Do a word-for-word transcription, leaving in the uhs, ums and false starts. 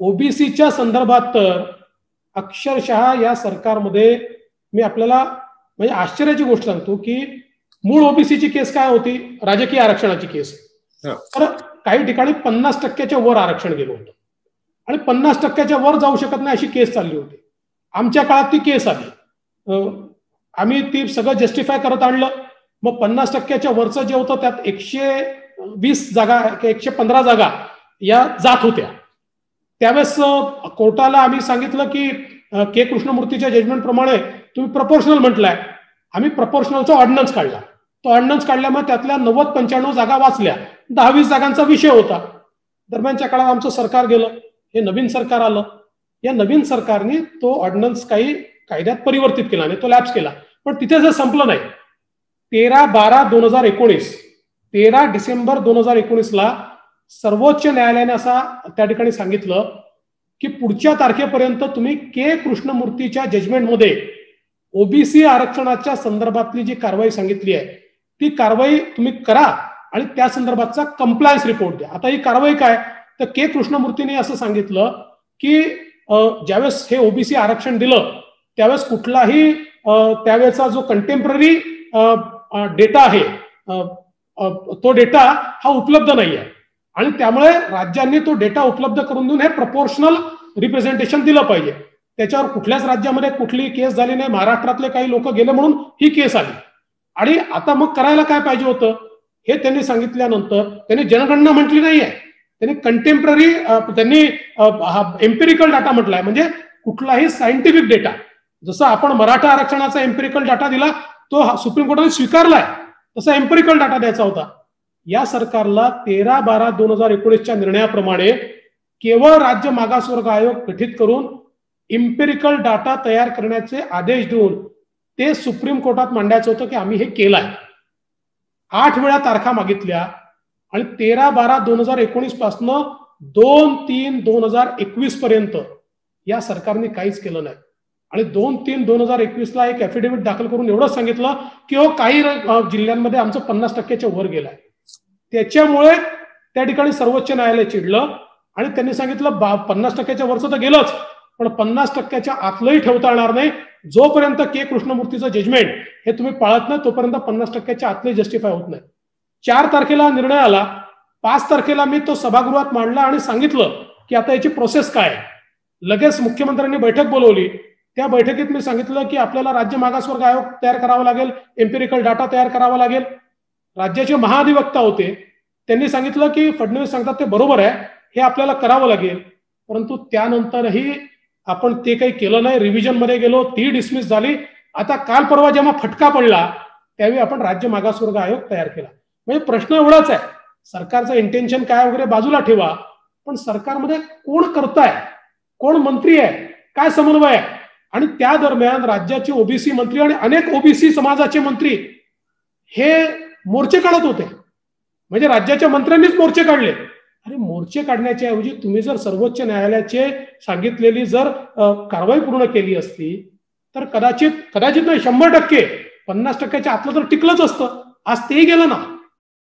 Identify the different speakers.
Speaker 1: ओबीसीच्या संदर्भात तर अक्षरशः या सरकारमध्ये मी आपल्याला म्हणजे आश्चर्याची गोष्ट सांगतो की मूळ ओबीसीची केस काय होती, राजकीय आरक्षणाची केस. तर काही ठिकाणी पन्नास टक्क्याच्या वर आरक्षण गेलं होतं आणि पन्नास टक्क्याच्या वर जाऊ शकत नाही अशी केस चालली होती. आमच्या काळात ती केस आली, आम्ही ती सगळं जस्टिफाय करत आणलं. मग पन्नास टक्क्याच्या वरचं जे होतं त्यात एकशे वीस जागा एकशे पंधरा जागा या जात होत्या. त्यावेळेस कोर्टाला आम्ही सांगितलं की के कृष्णमूर्तीच्या जजमेंट प्रमाणे तुम्ही प्रपोर्शनल म्हटलाय, आम्ही प्रपोर्शनलचा ऑर्डिनन्स काढला. तो ऑर्डिनन्स काढल्यामुळे त्यातल्या नव्वद पंच्याण्णव जागा वाचल्या, दहावीस जागांचा विषय होता. दरम्यानच्या काळात आमचं सरकार गेलं, हे नवीन सरकार आलं. या नवीन सरकारने तो ऑर्डिनन्स काही कायद्यात परिवर्तित केला नाही, तो लॅप्स केला. पण तिथे जर संपलं नाही, तेरा बारा दोन हजार एकोणीस तेरा डिसेंबर दोन हजार एकोणीस ला सर्वोच्च न्यायालयाने असा त्या ठिकाणी सांगितलं की पुढच्या तारखेपर्यंत तुम्ही के कृष्णमूर्तीच्या जजमेंटमध्ये ओबीसी आरक्षणाच्या संदर्भातली जी कारवाई सांगितली आहे ती कारवाई तुम्ही करा आणि त्या संदर्भातचा कंप्लायन्स रिपोर्ट द्या. आता ही कारवाई काय, तर के कृष्णमूर्तीने असं सांगितलं की ज्यावेळेस हे ओबीसी आरक्षण दिलं त्यावेळेस कुठलाही त्यावेळेचा जो कंटेम्पररी डेटा आहे तो डेटा हा उपलब्ध नाही आहे आणि त्यामुळे राज्यांनी तो डेटा उपलब्ध करून देऊन हे प्रपोर्शनल रिप्रेझेंटेशन दिलं पाहिजे. त्याच्यावर कुठल्याच राज्यामध्ये कुठलीही केस झाली नाही, महाराष्ट्रातले काही लोक गेले म्हणून ही केस आली. आणि आता मग करायला काय पाहिजे होतं हे त्यांनी सांगितल्यानंतर त्यांनी जनगणना म्हटली नाहीये, त्यांनी कंटेम्पररी त्यांनी एम्पिरिकल डाटा म्हटलाय. म्हणजे कुठलाही सायंटिफिक डेटा, जसं आपण मराठा आरक्षणाचा एम्पिरिकल डाटा दिला तो सुप्रीम कोर्टाने स्वीकारलाय, तसा एम्पिरिकल डाटा द्यायचा होता. या सरकारला तेरा बारा दोन हजार एकोणीसच्या निर्णयाप्रमाणे केवळ राज्य मागासवर्ग आयोग गठीत करून एम्पिरिकल डाटा तयार करण्याचे आदेश देऊन ते सुप्रीम कोर्टात मांडायचं होतं की आम्ही हे केलंय. आठ वेळा तारखा मागितल्या आणि तेरा बारा दोन हजार एकोणीस पासून दोन तीन दोन हजार एकवीस पर्यंत या सरकारने काहीच केलं नाही. आणि दोन तीन दोन हजार एकवीस ला एक ऍफिडेव्हिट दाखल करून एवढंच सांगितलं की हो काही जिल्ह्यांमध्ये आमचं पन्नास टक्क्याच्या वर गेलाय. त्याच्यामुळे त्या ठिकाणी सर्वोच्च न्यायालय चिडलं आणि त्यांनी सांगितलं पन्नास टक्क्याच्या वरचं तर गेलंच, पण पन्नास टक्क्याच्या आतलंही ठेवता येणार नाही. जोपर्यंत के कृष्णमूर्तीचं जजमेंट हे तुम्ही पाळत नाही तोपर्यंत पन्नास टक्क्याच्या आतले जस्टिफाय होत नाही. चार तारखेला निर्णय आला, पाच तारखेला मी तो सभागृहात मांडला आणि सांगितलं की आता याची प्रोसेस काय. लगेच मुख्यमंत्र्यांनी बैठक बोलवली. त्या बैठकीत मी सांगितलं की आपल्याला राज्य मागासवर्ग आयोग तयार करावा लागेल, एम्पिरिकल डाटा तयार करावा लागेल. राज्याचे महाधिवक्ता होते, त्यांनी सांगितलं की फडणवीस सांगतात ते बरोबर आहे, हे आपल्याला करावं लागेल. परंतु त्यानंतरही आपण ते काही केलं नाही. रिव्हिजन मध्ये गेलो, ती डिसमिस झाली. आता काल परवा जेव्हा फटका पडला त्यावेळी आपण राज्य मागासवर्ग आयोग तयार केला. म्हणजे प्रश्न एवढाच आहे, सरकारचं इंटेन्शन काय वगैरे बाजूला ठेवा, पण सरकारमध्ये कोण करताय, कोण मंत्री आहे, काय समन्वय आहे. आणि त्या दरम्यान राज्याचे ओबीसी मंत्री आणि अनेक ओबीसी समाजाचे मंत्री हे मोर्चे काढत होते. म्हणजे राज्याच्या मंत्र्यांनीच मोर्चे काढले. अरे मोर्चे काढण्याच्या ऐवजी तुम्ही जर सर्वोच्च न्यायालयाचे सांगितलेली जर कारवाई पूर्ण केली असती तर कदाचित कदाचित नाही शंभर टक्के पन्नास टक्क्याच्या आतलं तर टिकलंच असतं. आज तेही गेलं ना.